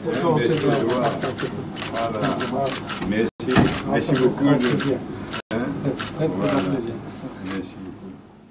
Merci, voilà. Merci beaucoup. Hein? Très grand plaisir. Merci beaucoup.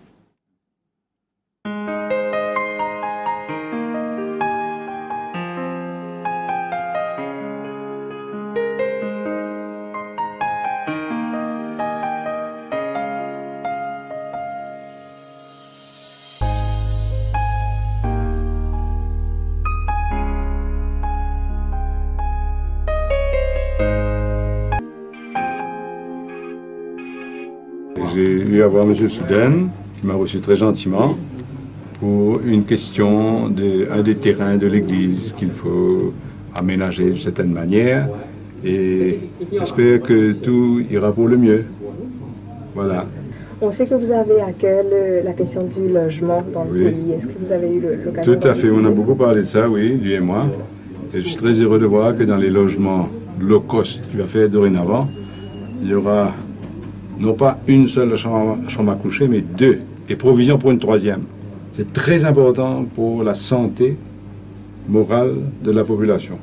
J'ai eu à voir M. Souden, qui m'a reçu très gentiment, pour une question d'un des terrains de l'église qu'il faut aménager d'une certaine manière. Et j'espère que tout ira pour le mieux. Voilà. On sait que vous avez à cœur la question du logement dans le pays. Est-ce que vous avez eu l'occasion? Tout à fait, on a beaucoup parlé de ça, oui, lui et moi. Et je suis très heureux de voir que dans les logements low cost qu'il va faire dorénavant, il y aura non pas une seule chambre à coucher, mais deux, et provision pour une troisième. C'est très important pour la santé morale de la population.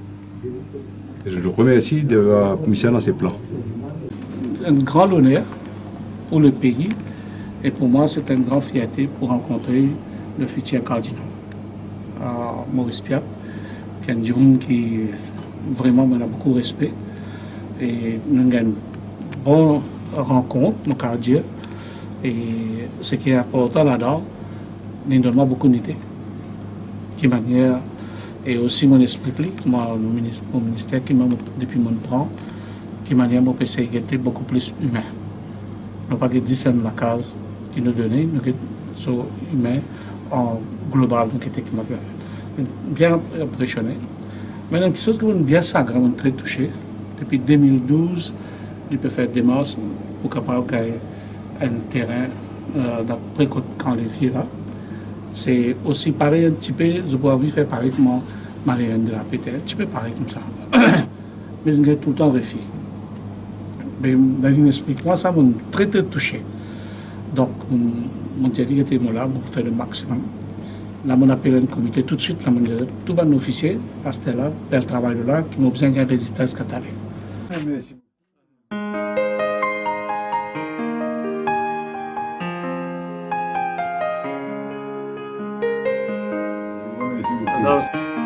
Et je le remercie d'avoir mis ça dans ses plans. Un grand honneur pour le pays, et pour moi c'est une grande fierté pour rencontrer le futur cardinal, Maurice Piat, qui est un homme qui vraiment me a beaucoup de respect, et nous avons une bonne rencontre, nous avons dire, et ce qui est important là-dedans, nous donne beaucoup d'idées, qui manière, et aussi mon explique moi mon ministère qui m'a depuis mon prend, qui manière mon PC était beaucoup plus humain. Nous pas que 10 ans de la case qui nous donnait, nous sommes humains en global, donc qui m'a bien impressionné. Maintenant, quelque chose qui m'a bien sacré, m'a très touché. Depuis 2012, il peut faire des masses pour capable gagner un terrain dans Précote-Camp-Lévier là. C'est aussi pareil un petit peu, je pourrais faire pareil comme Marianne de la Pété, un petit peu pareil comme ça. Mais je tout le temps réfléchi. Mais David explique, moi ça m'a très touché. Donc, mon dit était là pour faire le maximum. Là, on appelle un comité tout de suite, là, tout un officier, pasteur là, faire le travail de là, qui m'a besoin d'un résultat catalan. Merci. Merci beaucoup.